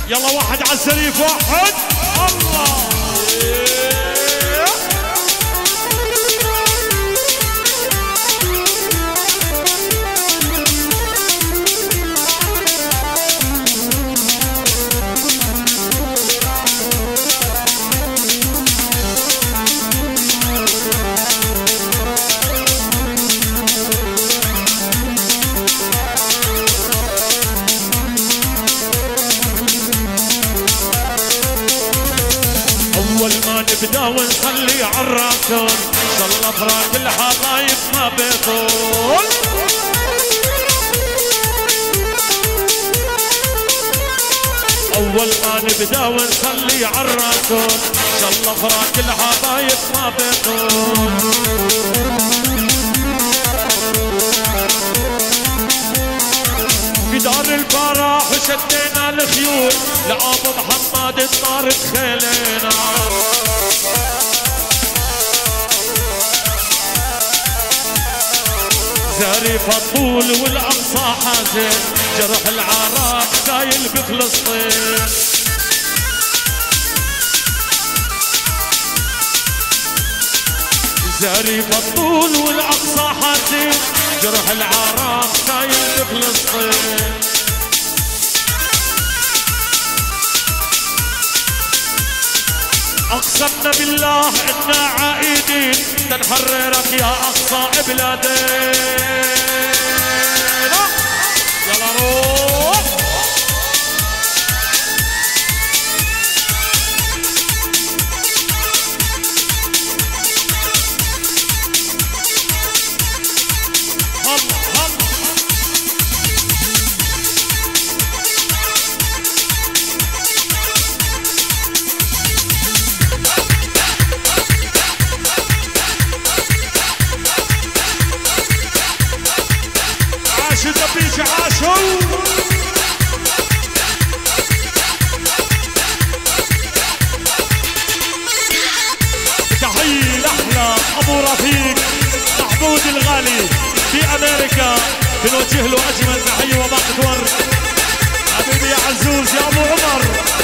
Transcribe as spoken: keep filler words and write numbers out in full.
يلا واحد على السريف واحد. الله نبدا ونصلي عالرسول، صلى فراق الحبايب ما بيطول. اول ما نبدا ونصلي عالرسول، صلى فراق الحبايب ما بيطول. في دار الفرح وشدينا الخيول، لابو محمد صارت خيلنا. زارف الطول والاقصى حازن، جرح العراق سايل بفلسطين. زارف الطول والاقصى حازن، جرح العراق سايل بفلسطين. اقسمنا بالله انا عائدين، تنحررك يا اقصى بلادنا. يلا روح. تحية لأحلى أبو رفيق محمود الغالي في أمريكا، بنوجه له أجمل تحية وباقة ورد. حبيبي يا عزوز يا أبو عمر.